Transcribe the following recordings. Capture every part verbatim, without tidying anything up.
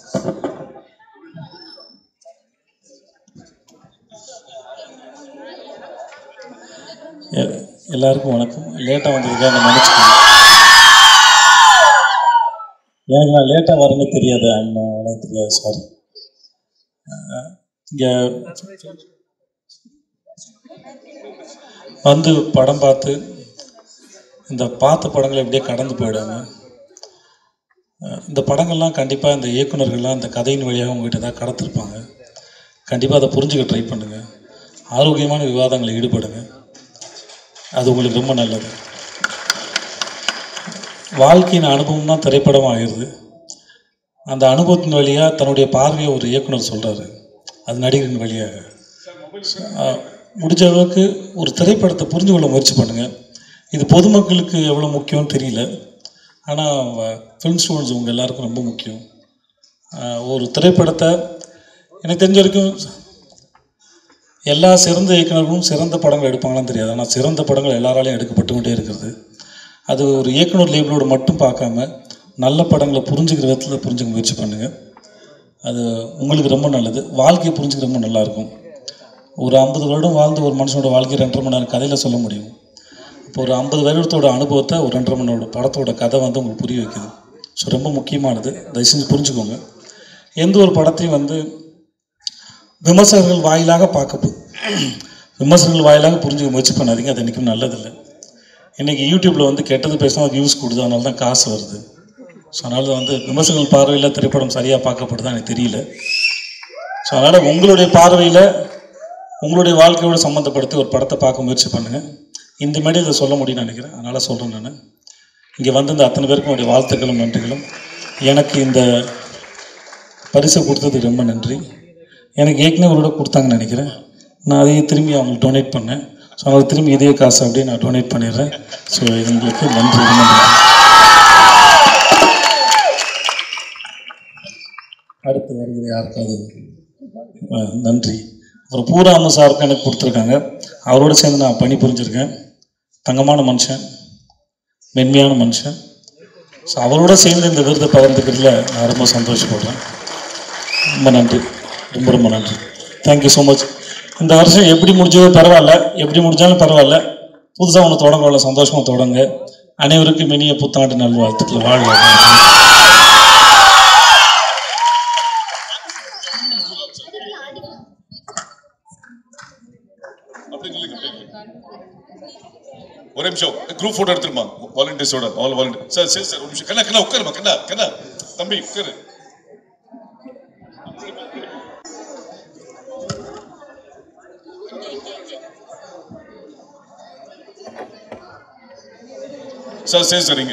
எல்லாருக்கும் வணக்கம். லேட்டாக வந்ததுக்காக நான் நினச்சிக்கேன். எனக்கு நான் லேட்டாக வரேன்னு தெரியாது, எனக்கு தெரியாது, சாரி. இங்கே வந்து படம் பார்த்து இந்த பார்த்த படங்களை எப்படியே கடந்து போயிடுவாங்க. இந்த படங்கள்லாம் கண்டிப்பாக இந்த இயக்குநர்கள்லாம் இந்த கதையின் வழியாக உங்கள்கிட்ட தான் கடத்திருப்பாங்க. கண்டிப்பாக அதை புரிஞ்சுக்க ட்ரை பண்ணுங்கள். ஆரோக்கியமான விவாதங்களில் ஈடுபடுங்க. அது உங்களுக்கு ரொம்ப நல்லது. வாழ்க்கையின் அனுபவம் தான் திரைப்படம் ஆகிறது. அந்த அனுபவத்தின் வழியாக தன்னுடைய பார்வையை ஒரு இயக்குனர் சொல்கிறாரு, அது நடிகரின் வழியாக. முடிஞ்ச அளவுக்கு ஒரு திரைப்படத்தை புரிஞ்சு கொள்ள முயற்சி பண்ணுங்கள். இது பொதுமக்களுக்கு எவ்வளோ முக்கியம்னு தெரியல, ஆனால் ஃபிலிம் ஸ்டூடெண்ட்ஸ் உங்கள் எல்லாருக்கும் ரொம்ப முக்கியம். ஒரு திரைப்படத்தை எனக்கு தெரிஞ்ச வரைக்கும் எல்லா சிறந்த இயக்குநர்களும் சிறந்த படங்கள் எடுப்பாங்களான்னு தெரியாது, ஆனால் சிறந்த படங்கள் எல்லாராலையும் எடுக்கப்பட்டு கொண்டே இருக்கிறது. அது ஒரு இயக்குனர் லேபிளோடு மட்டும் பார்க்காம நல்ல படங்களை புரிஞ்சுக்கிற விதத்தில் புரிஞ்சுக்க முயற்சி பண்ணுங்கள். அது உங்களுக்கு ரொம்ப நல்லது. வாழ்க்கையை புரிஞ்சுக்க ரொம்ப நல்லாயிருக்கும். ஒரு ஐம்பது வருடம் வாழ்ந்து ஒரு மனுஷனோட வாழ்க்கை ரெண்டரை மணி நேரம் கதையில் சொல்ல முடியும். இப்போ ஒரு ஐம்பது வருடத்தோட அனுபவத்தை ஒரு ரெண்டரை மணி நேரோட படத்தோட கதை வந்து உங்களுக்கு புரிய வைக்குது. ஸோ ரொம்ப முக்கியமானது, தயவு செஞ்சு புரிஞ்சுக்கோங்க. எந்த ஒரு படத்தையும் வந்து விமர்சகர்கள் வாயிலாக பார்க்க விமர்சகர்கள் வாயிலாக புரிஞ்சுக்க முயற்சி பண்ணாதீங்க. அது என்றைக்கும் நல்லதில்லை. இன்றைக்கி யூடியூப்பில் வந்து கெட்டது பேசினா அது வியூஸ் கொடுது, அதனால தான் காசு வருது. ஸோ அதனால் வந்து விமர்சகர்கள் பார்வையில் திரைப்படம் சரியாக பார்க்கப்படுதா எனக்கு தெரியல. ஸோ அதனால் உங்களுடைய பார்வையில் உங்களுடைய வாழ்க்கையோடு சம்மந்தப்படுத்தி ஒரு படத்தை பார்க்க முயற்சி பண்ணுங்கள். இந்த மாதிரி இதை சொல்ல முடியும்னு நினைக்கிறேன், அதனால் சொல்கிறேன். நான் இங்கே வந்து இந்த அத்தனை பேருக்கும் என்னுடைய வாழ்த்துக்களும் நன்றிகளும். எனக்கு இந்த பரிசை கொடுத்ததுக்கு ரொம்ப நன்றி. எனக்கு ஏற்கனவே ஒரு விட கொடுத்தாங்கன்னு நினைக்கிறேன். நான் அதையே திரும்பி அவங்களுக்கு டொனேட் பண்ணேன். ஸோ அவங்களுக்கு திரும்பி இதே காசு அப்படியே நான் டொனேட் பண்ணிடுறேன். ஸோ எங்களுக்கு நன்றி, ரொம்ப நன்றி. அடுத்து வருகிறது யாருக்காவது நன்றி. அப்புறம் பூராம சாருக்கு எனக்கு கொடுத்துருக்காங்க. அவரோடு சேர்ந்து நான் பணி புரிஞ்சுருக்கேன். தங்கமான மனுஷன், மென்மையான மனுஷன். ஸோ அவரோட சேர்ந்து இந்த விருதை பகிர்ந்துக்கிறதுல நான் ரொம்ப சந்தோஷப்படுறேன். ரொம்ப நன்றி, ரொம்ப ரொம்ப நன்றி. Thank you so much. இந்த வருஷம் எப்படி முடிஞ்சதோ பரவாயில்ல, எப்படி முடிஞ்சாலும் பரவாயில்ல, புதுசாக ஒன்று தொடங்கல, சந்தோஷமாக தொடங்க. அனைவருக்கும் இனிய புத்தாண்டு நல்வாழ்த்துக்கள். வாழ்க. ஒரு நிமிஷம் குரூப் போட்டோ எடுத்துருமா வாலண்டியர்ஸோட, ஆல் வாலண்டியர். சார் சரி சார் ஒரு நிமிஷம். கண்ணா கண்ணா உட்காருமா, கண்ணா கண்ணா தம்பி உட்காரு. சார் சரி சரிங்க.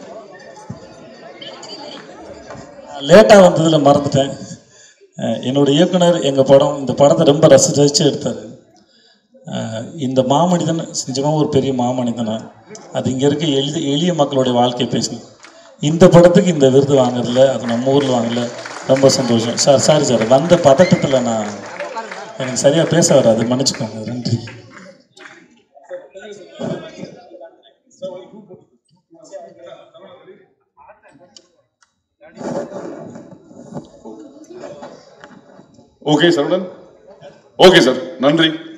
லேட்டாக வந்ததில் மறந்துட்டேன். என்னோடய இயக்குனர் எங்கள் படம் இந்த படத்தை ரொம்ப ரசி ரசித்து எடுத்தார். இந்த மாமனிதன் நிஜமாக ஒரு பெரிய மாமனிதனா, அது இங்கே இருக்க எளிய எளிய மக்களுடைய வாழ்க்கையை பேசணும். இந்த படத்துக்கு இந்த விருது வாங்குறதுல, அது நம்ம ஊரில் வாங்கல, ரொம்ப சந்தோஷம். சார் சாரி சார், வந்த பதட்டத்தில் நான் எனக்கு சரியாக பேச வராது, மன்னிச்சுக்கோங்க. நன்றி. ஓகே சரவணன். ஓகே சார், நன்றி.